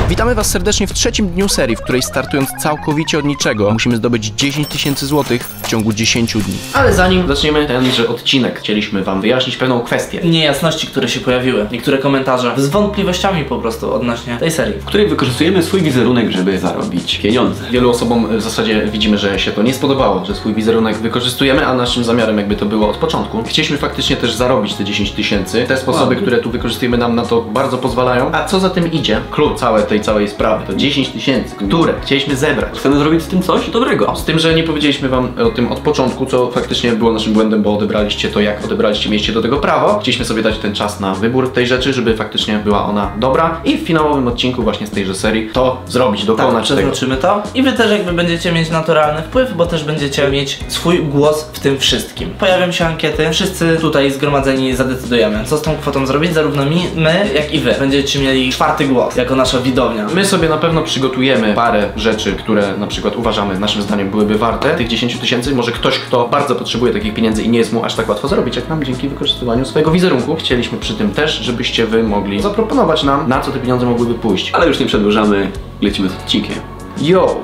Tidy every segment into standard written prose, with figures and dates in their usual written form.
Witamy was serdecznie w trzecim dniu serii, w której startując całkowicie od niczego musimy zdobyć 10 000 złotych w ciągu 10 dni. Ale zanim zaczniemy tenże odcinek, chcieliśmy wam wyjaśnić pewną kwestię. Niejasności, które się pojawiły. Niektóre komentarze z wątpliwościami po prostu odnośnie tej serii, w której wykorzystujemy swój wizerunek, żeby zarobić pieniądze. Wielu osobom w zasadzie widzimy, że się to nie spodobało, że swój wizerunek wykorzystujemy, a naszym zamiarem jakby to było od początku. Chcieliśmy faktycznie też zarobić te 10 000. Te sposoby, które tu wykorzystujemy, nam na to bardzo pozwalają. A co za tym idzie? Klucz całej sprawy to 10 000, które chcieliśmy zebrać. Chcemy zrobić z tym coś dobrego. Z tym, że nie powiedzieliśmy wam o tym od początku, co faktycznie było naszym błędem, bo odebraliście to, jak odebraliście, mieliście do tego prawo. Chcieliśmy sobie dać ten czas na wybór tej rzeczy, żeby faktycznie była ona dobra i w finałowym odcinku właśnie z tejże serii to zrobić, dokonać tego. Przeznaczymy to i wy też jakby będziecie mieć naturalny wpływ, bo też będziecie mieć swój głos w tym wszystkim. Pojawią się ankiety, wszyscy tutaj zgromadzeni zadecydujemy, co z tą kwotą zrobić, zarówno my, jak i wy. Będziecie mieli czwarty głos, jako nasza widownia. My sobie na pewno przygotujemy parę rzeczy, które na przykład uważamy, naszym zdaniem byłyby warte tych 10 000. Może ktoś, kto bardzo potrzebuje takich pieniędzy i nie jest mu aż tak łatwo zarobić, jak nam dzięki wykorzystywaniu swojego wizerunku. Chcieliśmy przy tym też, żebyście wy mogli zaproponować nam, na co te pieniądze mogłyby pójść. Ale już nie przedłużamy, lecimy z odcinkiem. Yo!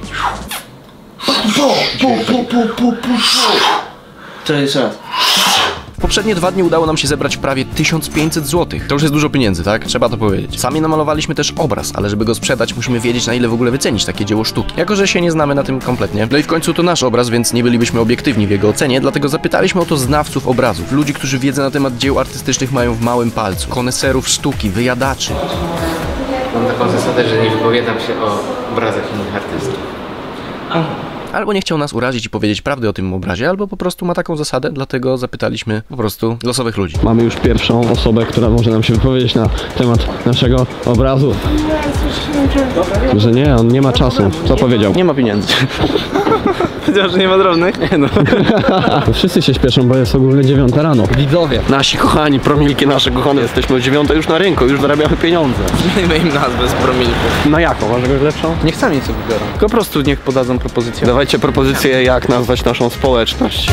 Cześć, jeszcze raz. W poprzednie 2 dni udało nam się zebrać prawie 1500 zł. To już jest dużo pieniędzy, tak? Trzeba to powiedzieć. Sami namalowaliśmy też obraz, ale żeby go sprzedać, musimy wiedzieć, na ile w ogóle wycenić takie dzieło sztuki. Jako że się nie znamy na tym kompletnie. No i w końcu to nasz obraz, więc nie bylibyśmy obiektywni w jego ocenie, dlatego zapytaliśmy o to znawców obrazów. Ludzi, którzy wiedzę na temat dzieł artystycznych mają w małym palcu. Koneserów sztuki, wyjadaczy. Mam taką zasadę, że nie wypowiadam się o obrazach innych artystów. Albo nie chciał nas urazić i powiedzieć prawdy o tym obrazie, albo po prostu ma taką zasadę, dlatego zapytaliśmy po prostu losowych ludzi. Mamy już pierwszą osobę, która może nam się wypowiedzieć na temat naszego obrazu. Że nie, on nie ma czasu. Co powiedział? Nie ma pieniędzy. Powiedział, że nie ma drobnych? Nie no. Wszyscy się śpieszą, bo jest ogólnie 9 rano. Widzowie. Nasi kochani, promilki nasze kochane. Jesteśmy o 9 już na rynku, już zarabiamy pieniądze. Zmienimy im nazwę z promilków. Na jaką? Masz jakąś lepszą? Niech sami co wybiorą. Tylko po prostu niech podadzą propozycję. Dawajcie propozycję, jak nazwać naszą społeczność.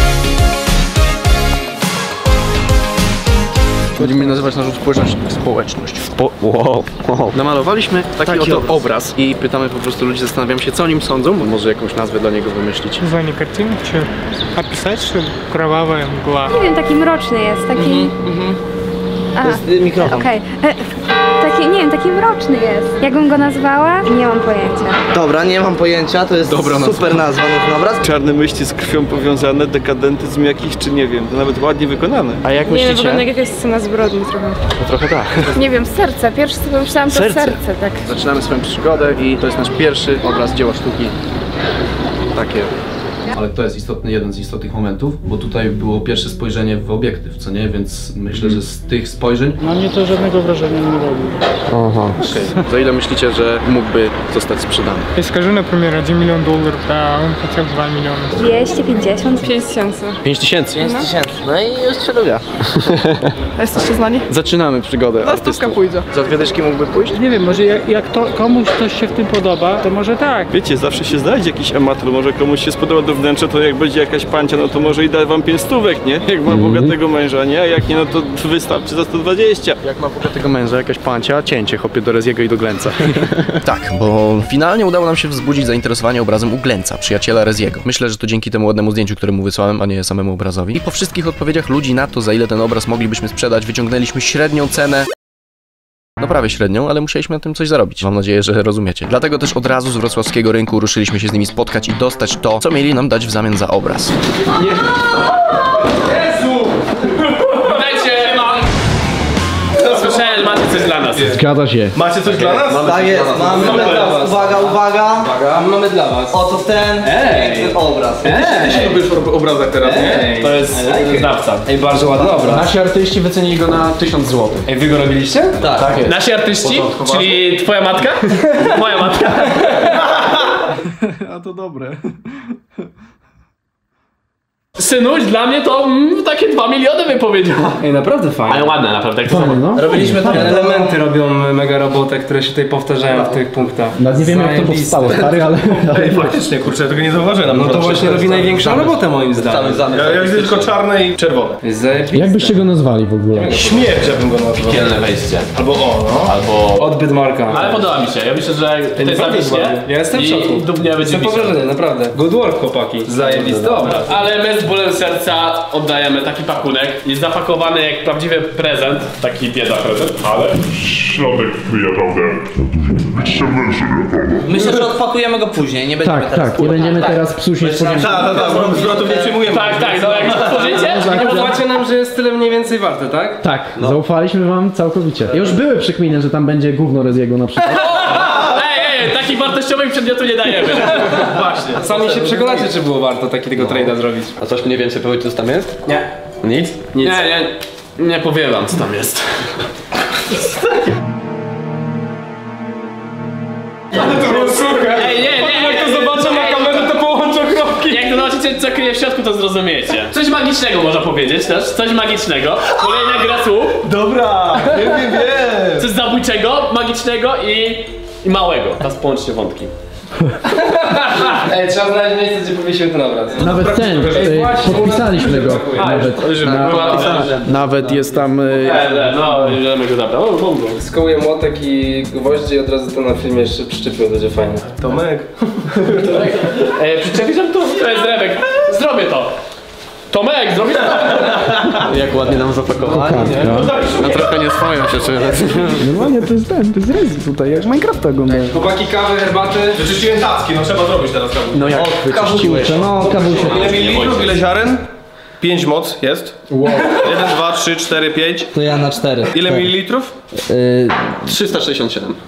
Będziemy nazywać naszą społeczność. Wow. Namalowaliśmy taki oto obraz i pytamy po prostu ludzi, zastanawiam się, co o nim sądzą, bo może jakąś nazwę dla niego wymyślić. Название картины, что описать, что кровавая mgła. Nie wiem, taki mroczny jest, taki... To jest mikrofon. Okej. Taki, nie wiem, taki mroczny jest. Jakbym go nazwała? Nie mam pojęcia. Dobra, nie mam pojęcia, to jest super nazwa na ten obraz. Czarne myśli z krwią powiązane, dekadentyzm jakiś, czy nie wiem, to nawet ładnie wykonane. A jak Nie wiem, myślicie? wygląda jak jakaś scena zbrodni trochę. No trochę tak. Nie wiem, serce. Pierwsze co pomyślałam to serce, tak. Zaczynamy swoją przygodę i to jest nasz pierwszy obraz dzieła sztuki. Takie. Ale to jest jeden z istotnych momentów, bo tutaj było pierwsze spojrzenie w obiektyw, co nie? Więc myślę, że z tych spojrzeń... Na mnie to żadnego wrażenia nie robi. Aha. Okay. Za ile myślicie, że mógłby zostać sprzedany? Я скажу, например, $1 миллион, а он хотел 2 миллиона. 250. 5000. 5000. 5000. No i już się lubię. Jesteście znani? Zaczynamy przygodę Stówka artystów. pójdzie. Za 2 dyszki mógłby pójść? Nie wiem, może jak to komuś coś się w tym podoba, to może tak. Wiecie, zawsze się znajdzie jakiś amator, może komuś się spodoba do wnętrza, to jak będzie jakaś pancia, no to może i da wam 5 stówek, nie? Jak ma bogatego męża, nie? A jak nie, no to wystarczy za 120. Jak ma bogatego męża, jakaś pancia, cięcie chopie do Reziego i do Glęca. Tak, bo finalnie udało nam się wzbudzić zainteresowanie obrazem u Glęca, przyjaciela Reziego. Myślę, że to dzięki temu ładnemu zdjęciu, które mu wysłałem, a nie samemu obrazowi. I po wszystkich odpowiedziach ludzi na to, za ile ten obraz moglibyśmy sprzedać, wyciągnęliśmy średnią cenę. No prawie średnią, ale musieliśmy na tym coś zarobić. Mam nadzieję, że rozumiecie. Dlatego też od razu z wrocławskiego rynku ruszyliśmy się z nimi spotkać i dostać to, co mieli nam dać w zamian za obraz. Słyszałem, że macie coś dla nas. Zgadza się. Macie coś dla nas? Tak jest, mamy dla was. Uwaga. Mamy dla was. Oto ten piękny obraz. Ty lubisz obrazek teraz, nie? To jest znawca. Ej, bardzo ładny obraz. Nasi artyści wycenili go na 1000 zł. Ej, wy go robiliście? Tak. jest. Nasi artyści? Początkowo. Czyli twoja matka? Moja matka. A to dobre. Synuś, dla mnie to takie 2 miliony by powiedział. Ej, naprawdę fajnie. Ale ładne, naprawdę. Jak to No. Robiliśmy to Elementy robią mega robotę, które się tutaj powtarzają w tych punktach. Nawet nie wiem jak to powstało, stary, ale... Ej, faktycznie, kurczę, ja tego nie zauważyłem. No to właśnie robi największą robotę moim zdaniem. Ja widzę tylko czarne i czerwone. Jak byście go nazwali w ogóle? Śmierć, ja bym go nazwał. Piekielne wejście. Albo no. Albo... Odbyt Marka. Ale podoba mi się, ja myślę, że to jest zawiśnie. Ja jestem w szoku. I dubnie będzie Jestem porażony, naprawdę. Good work, chłopaki. Zajebisty. Dobra. Ale my z bólem serca oddajemy taki pakunek. Jest zapakowany jak prawdziwy prezent. Taki bieda prezent, ale... Środek naprawdę Myślę, że odpakujemy go później, nie będziemy teraz. Tak, nie będziemy teraz psusić. Zwrotów nie przyjmujemy. Tak, no jak otworzycie, Nie pozwacie nam, że jest tyle mniej więcej warte, tak? Tak, zaufaliśmy wam całkowicie. Już były przekminy, że tam będzie gówno Reziego na przykład. Ej, takich wartościowych przedmiotów nie dajemy. Właśnie. Sami się przekonacie, czy było warto takiego trade'a zrobić. A coś mniej więcej powiedzieć, co tam jest? Nie. Nic? Nic. Nie powiadam, co tam jest. Ej, nie. Jak to zobaczę na kamerze, to połączę kropki. Jak to zobaczycie, co kryje w środku, to zrozumiecie. Coś magicznego można powiedzieć też, coś magicznego. Kolejna gra słów. Dobra, wiem. Coś zabójczego, magicznego i małego. Teraz połączcie wątki. Ej, trzeba znaleźć miejsce, gdzie powiesiły ten obraz. Nawet ten, podpisaliśmy go. Nawet jest tam... No, możemy go zabrać. O, bombo. Skołuję młotek i gwoździe i od razu to na filmie jeszcze przyczepił, będzie fajnie. Tomek. Przyczepisz nam to jest Remek. Zrobię to. Tomek, zrobię to. Jak ładnie nam zapakowali, nie? No trochę nie swoją się czuję. Normalnie to jest Rezi tutaj, jak z Minecrafta oglądałem. Chłopaki, kawy, herbaty. Wyczyściłem tacki, no trzeba zrobić teraz kawę. No jak wyczyściłeś? No, kawusie. Ile mililitrów, ile ziaren? 5 moc jest. Wow. 1, 2, 3, 4, 5. To ja na 4. Ile mililitrów? 367.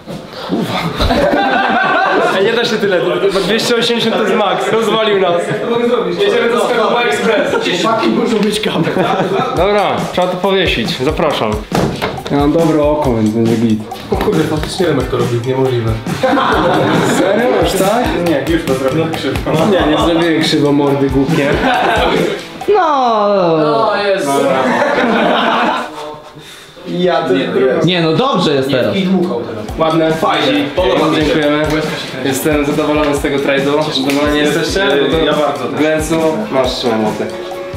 Nie da się tyle, 280 to jest max, rozwalił nas. Co mogę zrobić? Jedziemy do sklepu Express. Chłopaki muszą być kawy. Dobra, trzeba to powiesić, zapraszam. Ja mam dobre oko, więc będzie git. O kurde, faktycznie wiem jak to robić, niemożliwe. Serio? Już tak? Nie, już to zrobiłem krzywo. Nie zrobiłem krzywo mordy głupie. No jest. Nie no, dobrze jest teraz. Ładne, fajnie. Dziękujemy. Jestem zadowolony z tego trade'u. Zadowoleni jesteście? Ja bardzo. Glencu, masz trzymaj młotek.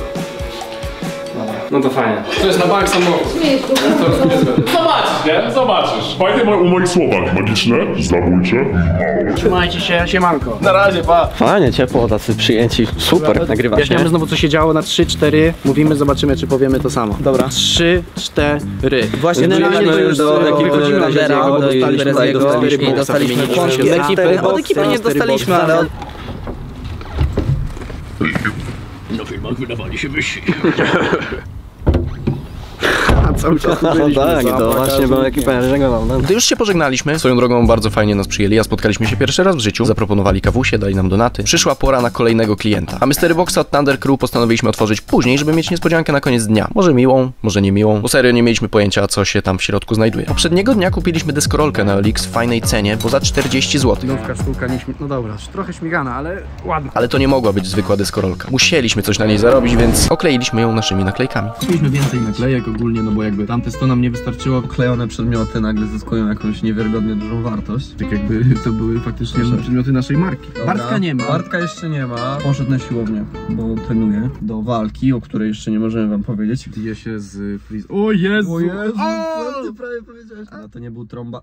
No to fajnie. To jest na bank samochód. Zobaczysz, nie? Zobaczysz. Pamiętaj o moich słowach. Magiczne, zabójcze. Trzymajcie się, siemanko. Na razie, pa. Fajnie, ciepło, tacy przyjęci. Super, nagrywasz, Wyjaśniamy nie? znowu co się działo na 3-4. Mówimy, zobaczymy czy powiemy to samo. Dobra. 3-4. Właśnie Generalnie już do ekipy Landera, i dostaliśmy pączki z ekipy. Od ekipy nie dostaliśmy, ale od... Na filmach wydawali się wyżsi. Cały czas No tak, to właśnie była ekipa żegnał. Gdy już się pożegnaliśmy, swoją drogą bardzo fajnie nas przyjęli, a spotkaliśmy się pierwszy raz w życiu, zaproponowali kawusie, dali nam donaty. Przyszła pora na kolejnego klienta, a Mystery Boxa od Thunder Crew postanowiliśmy otworzyć później, żeby mieć niespodziankę na koniec dnia. Może miłą, może nie miłą, bo serio nie mieliśmy pojęcia, co się tam w środku znajduje. Poprzedniego dnia kupiliśmy deskorolkę na OLX w fajnej cenie, bo za 40 zł. Nówka sztuka, no dobra, trochę śmigana, ale ładna. Ale to nie mogła być zwykła deskorolka. Musieliśmy coś na niej zarobić, więc okleiliśmy ją naszymi naklejkami. Mieliśmy więcej naklejek ogólnie, no bo jakby tamte 100 nam nie wystarczyło. Klejone przedmioty nagle zyskują jakąś niewiarygodnie dużą wartość. Tak jakby to były faktycznie przedmioty naszej marki. Bartka nie ma. Bartka jeszcze nie ma. Poszedł na siłownię, bo trenuje do walki, o której jeszcze nie możemy wam powiedzieć. Bije się z Freeze. O Jezu! O Jezu! Ty prawie powiedziałeś. A to nie był trąba.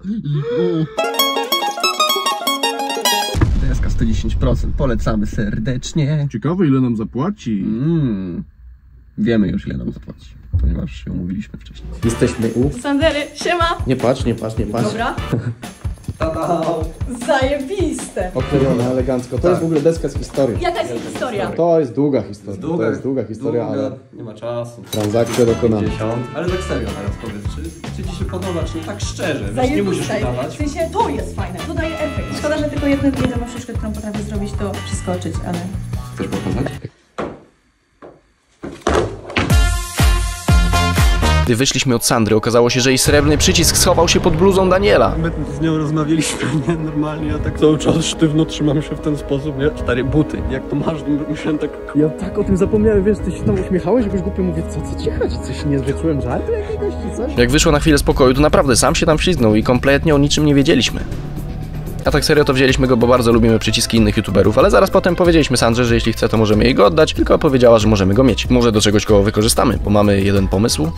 Deska 110%. Polecamy serdecznie. Ciekawe ile nam zapłaci. Wiemy już ile nam zapłaci, ponieważ się umówiliśmy wcześniej. Jesteśmy u... Sandery, siema! Nie patrz, nie patrz, nie patrz. Dobra. Zajebiste! Oklejone elegancko. To jest w ogóle deska z historii. Jaka jest ich historia? To jest długa historia. To jest długa historia, ale nie ma czasu. transakcja dokonana. Ale tak serio teraz powiedz, czy ci się podoba, czy nie tak szczerze, wiesz, nie musisz Zajebiste! udawać. W sensie to jest fajne, to daje efekt. Szkoda, że tylko jedną sztuczkę, którą potrafię zrobić, to przeskoczyć, ale... Chcesz pokazać? Gdy wyszliśmy od Sandry, okazało się, że jej srebrny przycisk schował się pod bluzą Daniela. My z nią rozmawialiśmy, nie? Normalnie, ja tak cały czas sztywno trzymam się w ten sposób, nie? Stary, buty, jak to masz, musiałem tak... Ja tak o tym zapomniałem, wiesz, ty się tam uśmiechałeś, jakoś głupio mówię, co ci chodzi? Coś nie wyczułem żartu jakiegoś czy coś? Jak wyszło na chwilę spokoju, to naprawdę sam się tam wślizgnął i kompletnie o niczym nie wiedzieliśmy. A tak serio to wzięliśmy go, bo bardzo lubimy przyciski innych youtuberów, ale zaraz potem powiedzieliśmy Sandrze, że jeśli chce, to możemy jej go oddać, tylko powiedziała, że możemy go mieć. Może do czegoś go wykorzystamy, bo mamy jeden pomysł.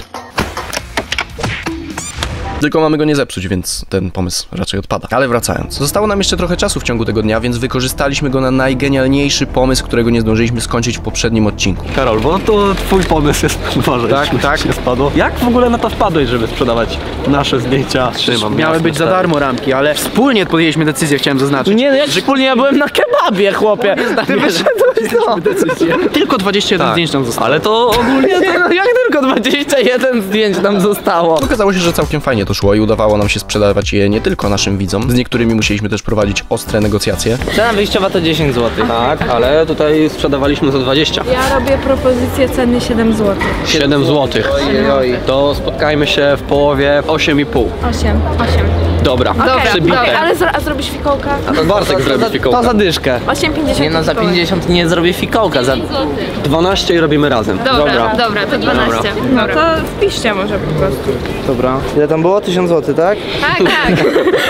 Tylko mamy go nie zepsuć, więc ten pomysł raczej odpada. Ale wracając, zostało nam jeszcze trochę czasu w ciągu tego dnia, więc wykorzystaliśmy go na najgenialniejszy pomysł, którego nie zdążyliśmy skończyć w poprzednim odcinku. Karol, bo to twój pomysł jest, może tak. Nie spadło. Jak w ogóle na to wpadłeś, żeby sprzedawać nasze zdjęcia? Miały być za darmo ramki, ale wspólnie podjęliśmy decyzję, chciałem zaznaczyć. Nie, no jak wspólnie, ja byłem na kebabie, chłopie. Ty wyszedłeś, decyzję. Tylko 21 zdjęć nam zostało. Ale to ogólnie... Jak tylko 21 zdjęć nam zostało? Okazało się, że całkiem fajnie to szło i udawało nam się sprzedawać je nie tylko naszym widzom. Z niektórymi musieliśmy też prowadzić ostre negocjacje. Cena wyjściowa to 10 zł. Tak, ale tutaj sprzedawaliśmy za 20. Ja robię propozycję ceny 7 zł. 7 zł. To spotkajmy się w połowie 8,5. 8. Dobra, przybite. Ale a zrobisz fikołka? Bartek zrobi fikołka. To za dyszkę. 8,50. Nie no, za 50 nie zrobię fikołka. Za 12 i robimy razem. Dobra, to 12. No to wpiszcie może po prostu. Dobra. Ile tam było? 1000 zł, tak? Tak.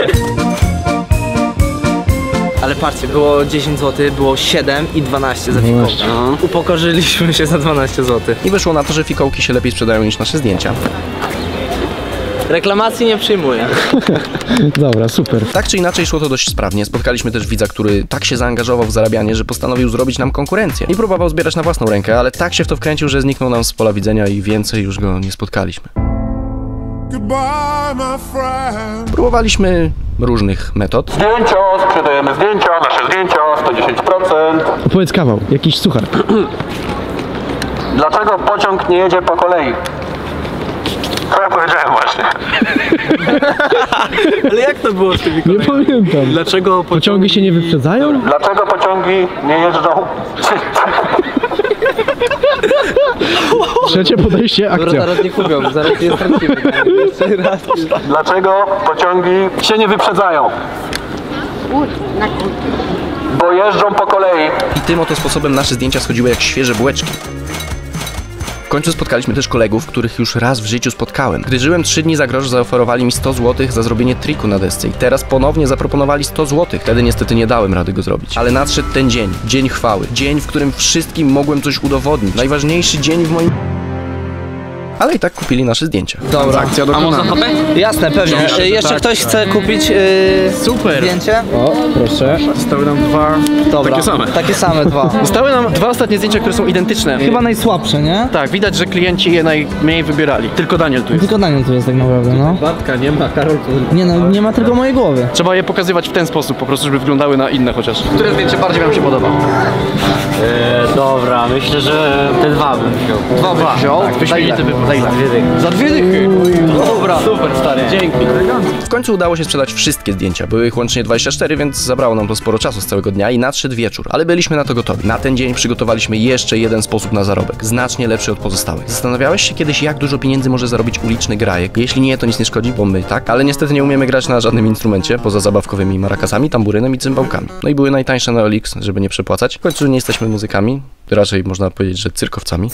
Ale patrzcie, było 10 zł, było 7 i 12 za fikołka. Upokorzyliśmy się za 12 zł. I wyszło na to, że fikołki się lepiej sprzedają niż nasze zdjęcia. Reklamacji nie przyjmuję. Dobra, super. Tak czy inaczej szło to dość sprawnie. Spotkaliśmy też widza, który tak się zaangażował w zarabianie, że postanowił zrobić nam konkurencję. I próbował zbierać na własną rękę, ale tak się w to wkręcił, że zniknął nam z pola widzenia i więcej już go nie spotkaliśmy. Próbowaliśmy różnych metod. Zdjęcia, sprzedajemy zdjęcia, nasze zdjęcia, 110%. Opowiedz kawał, jakiś suchar. Dlaczego pociąg nie jedzie po kolei? To ja powiedziałem właśnie. Ale jak to było z tymi Nie kolejami? pamiętam. Dlaczego Pociągi się nie wyprzedzają? Dlaczego pociągi nie jeżdżą? Trzecie podejście, akcja. Zaraz nie kupią, zaraz je stracimy. Jeszcze raz. Dlaczego pociągi się nie wyprzedzają? Bo jeżdżą po kolei. I tym oto sposobem nasze zdjęcia schodziły jak świeże bułeczki. W końcu spotkaliśmy też kolegów, których już raz w życiu spotkałem. Gdy żyłem 3 dni za grosz, zaoferowali mi 100 zł za zrobienie triku na desce i teraz ponownie zaproponowali 100 zł. Wtedy niestety nie dałem rady go zrobić. Ale nadszedł ten dzień, dzień chwały. Dzień, w którym wszystkim mogłem coś udowodnić. Najważniejszy dzień w moim... Ale i tak kupili nasze zdjęcia. Dobra. Akcja dokonana. Jasne, pewnie. Jeszcze ktoś chce kupić Super. zdjęcie? O, proszę. Zostały nam dwa takie same. Takie same dwa. Zostały nam 2 ostatnie zdjęcia, które są identyczne. Chyba najsłabsze, nie? Tak, widać, że klienci je najmniej wybierali. Tylko Daniel tu jest. Tylko Daniel tu jest tak naprawdę, no. Babka nie ma, Karol tu... Nie no, nie ma tylko mojej głowy. Trzeba je pokazywać w ten sposób, po prostu, żeby wyglądały na inne chociaż. Które zdjęcie bardziej wam się podoba? Dobra, myślę, że te 2 bym wziął. 2 byś wziął? Tak, wyśmienity wybór. Za ile? Za 2 dychy. Dobra, super stary, dzięki. W końcu udało się sprzedać wszystkie zdjęcia. Były ich łącznie 24, więc zabrało nam to sporo czasu z całego dnia i nadszedł wieczór. Ale byliśmy na to gotowi. Na ten dzień przygotowaliśmy jeszcze jeden sposób na zarobek. Znacznie lepszy od pozostałych. Zastanawiałeś się kiedyś, jak dużo pieniędzy może zarobić uliczny grajek? Jeśli nie, to nic nie szkodzi, bo my tak. Ale niestety nie umiemy grać na żadnym instrumencie, poza zabawkowymi marakasami, tamburynem i cymbałkami. No i były najtańsze na OLX, żeby nie przepłacać. W końcu nie jesteśmy muzykami. Raczej można powiedzieć, że cyrkowcami.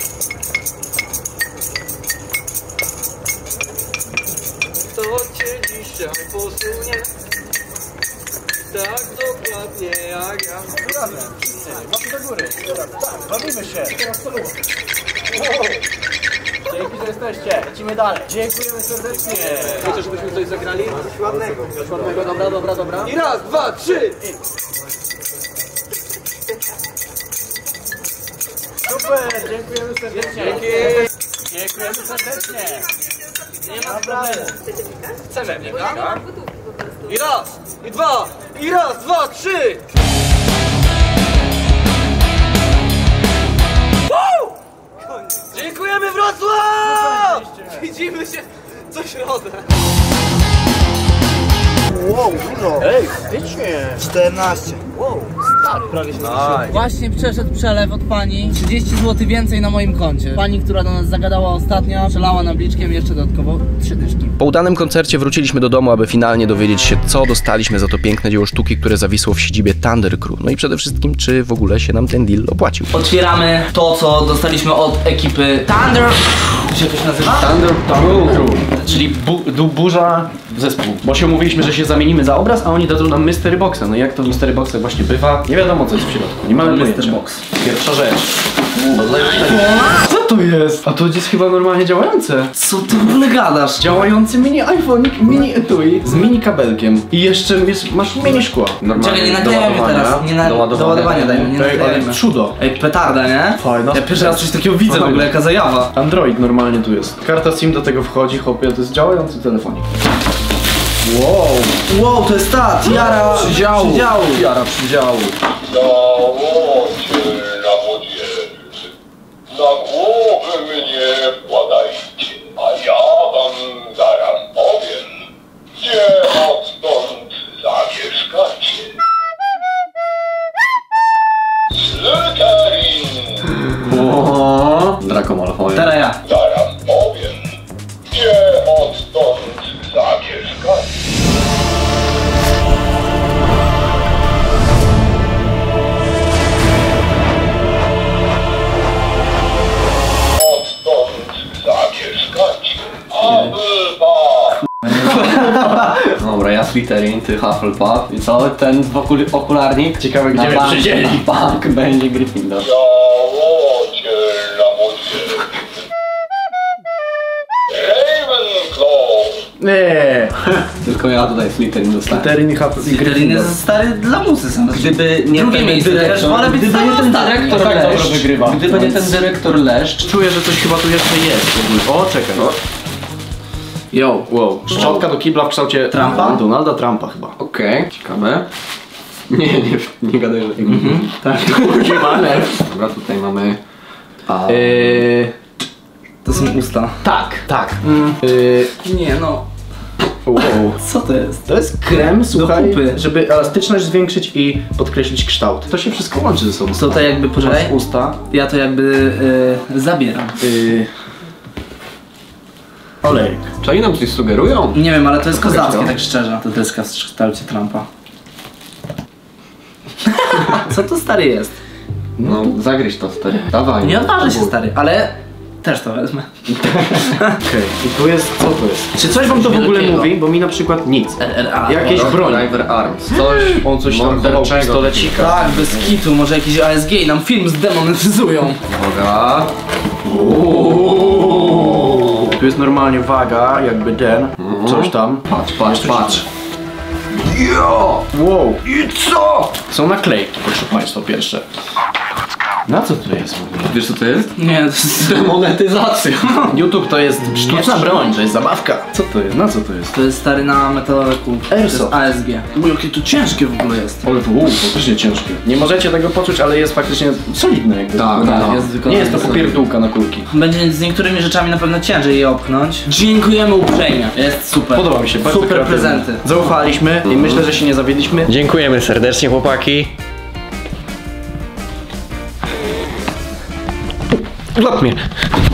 To cię dzisiaj posunie tak dokładnie jak ja. Łapy do góry. Tak, bawimy się. Dzięki, że jesteście. Lecimy dalej. Dziękujemy serdecznie. Chcecie, żebyśmy coś zagrali? Coś ładnego. Coś ładnego, dobra. I raz, 2, 3. Super, dziękujemy serdecznie. Dziękujemy serdecznie. Nie ma problemu. Chcemy, nie tak? I raz, i 2, i raz, 2, 3. Dziękujemy Wrocław! Widzimy się co środę. Wow, dużo. Ej, faktycznie. 14. Wow, Prawie się Właśnie przeszedł przelew od pani. 30 zł więcej na moim koncie. Pani, która do nas zagadała ostatnio, przelała nam bliczkiem jeszcze dodatkowo 3 dyszki. Po udanym koncercie wróciliśmy do domu, aby finalnie dowiedzieć się, co dostaliśmy za to piękne dzieło sztuki, które zawisło w siedzibie Thunder Crew. No i przede wszystkim, czy w ogóle się nam ten deal opłacił. Otwieramy to, co dostaliśmy od ekipy Thunder. Jak się to nazywa? Thunder Crew. Czyli burza zespół. Bo się umówiliśmy, że się zamienimy za obraz, a oni dadzą nam Mystery Boxa. No jak to w Mystery Boxach właśnie bywa, nie wiadomo co jest w środku. Nie mamy pojęcia. Box. Pierwsza rzecz. Co to jest? A to jest chyba normalnie działające. Co ty w ogóle gadasz? Działający mini iPhone, mini etui z mini kabelkiem. I jeszcze masz mini szkła. Czekaj, nie naklejamy teraz. Nie do ładowania dajmy, nie naklejamy. Ale cudo. Ej, petarda, nie? Fajna. Ja pierwszy raz coś takiego widzę w ogóle, jaka zajawa. Android normalnie tu jest. Karta SIM do tego wchodzi, hopie, to jest działający telefonik. Wow, to jest ta tiara przydziału. Tiara przydziału. Załocie na młodzieży, na głowę mnie wkładajcie, a ja wam zaraz powiem, gdzie odtąd zamieszkacie. Slytherin. Draco Malfoy. Teraz ja. Zaraz powiem, gdzie odtąd zamieszkacie. Dobra, ja Slytherin, ty Hufflepuff. I co? Ten w okularnik? Ciekawe, gdzie mnie przydzieli. Bank będzie Gryffindor. Załocie na młodzieży. Ravenclaw. Nie. Tylko ja tutaj Slytherin dostałem. Slytherin i Hufflepuff. Slytherin jest stary dla musy sam. Gdyby nie Drugie ten miejsce, dyrektor, ale być gdyby nie ten dyrektor tak dobrze Leszcz, wygrywa. gdyby nie ten dyrektor Leszcz. Czuję, że coś chyba tu jeszcze jest. O, czekaj. Yo. Wow. Szczotka do kibla w kształcie Trumpa? Donalda Trumpa chyba. Okej, ciekawe. Nie gadaj, że tego. Tak. Dobra, tutaj mamy... To są usta. Tak. Nie no. Wow. Co to jest? To jest krem, słuchaj, kupy. żeby elastyczność zwiększyć i podkreślić kształt. To się wszystko łączy ze sobą. Co to jakby, poczekaj, Masz usta. ja to jakby zabieram. Olejek. Czy oni nam coś sugerują? Nie wiem, ale to jest kozackie, tak szczerze. To deska w kształcie Trumpa. Co to stary jest? No, zagryź to stary. Dawaj. Nie odważę się stary, ale też to wezmę. Okej. I tu jest, co to jest? Czy coś wam to w ogóle mówi? Bo mi na przykład nic. RRA. Jakieś broń. Driver Arms. Coś, On coś tam chował pistolecika. Tak, bez kitu, może jakiś ASG nam film zdemonetyzują. Uwaga. Tu jest normalnie waga, jakby ten, coś tam. Patrz. Jo! Wow! I co? Są naklejki, proszę państwa, pierwsze. Na co to jest w ogóle? Wiesz co to jest? Nie, to jest... Demonetyzacja. YouTube to jest sztuczna broń, to jest zabawka. Co to jest? Na co to jest? To jest stary na metaloku. Airsoft. ASG. Jakie to ciężkie w ogóle jest. Ale to faktycznie ciężkie. Nie możecie tego poczuć, ale jest faktycznie solidne jakby. Tak, Nie jest to popierdółka na kulki. Będzie z niektórymi rzeczami na pewno ciężej je opchnąć. Dziękujemy uprzejmie. Jest super. Podoba mi się, bardzo super kreatywne. prezenty. Zaufaliśmy i myślę, że się nie zawiedliśmy. Dziękujemy serdecznie, chłopaki. Złap mnie.